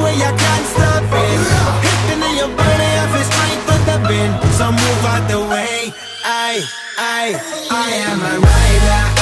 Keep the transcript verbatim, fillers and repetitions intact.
way I can't stop it. Hitting in your body, I feel strength with the bend. So move out the way. I, I, I am a rider.